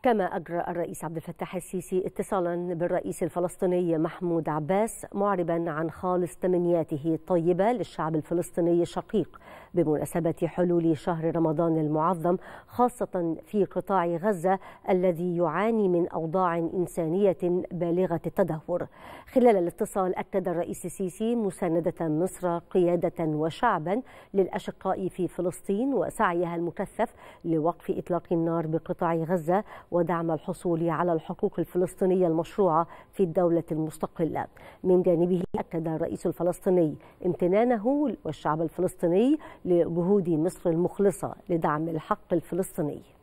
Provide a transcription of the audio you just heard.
كما أجرى الرئيس عبد الفتاح السيسي اتصالا بالرئيس الفلسطيني محمود عباس معربا عن خالص تمنياته الطيبة للشعب الفلسطيني الشقيق بمناسبة حلول شهر رمضان المعظم، خاصة في قطاع غزة الذي يعاني من أوضاع إنسانية بالغة التدهور. خلال الاتصال أكد الرئيس السيسي مساندة مصر قيادة وشعبا للأشقاء في فلسطين وسعيها المكثف لوقف إطلاق النار بقطاع غزة ودعم الحصول على الحقوق الفلسطينية المشروعة في الدولة المستقلة. من جانبه أكد الرئيس الفلسطيني امتنانه والشعب الفلسطيني لجهود مصر المخلصة لدعم الحق الفلسطيني.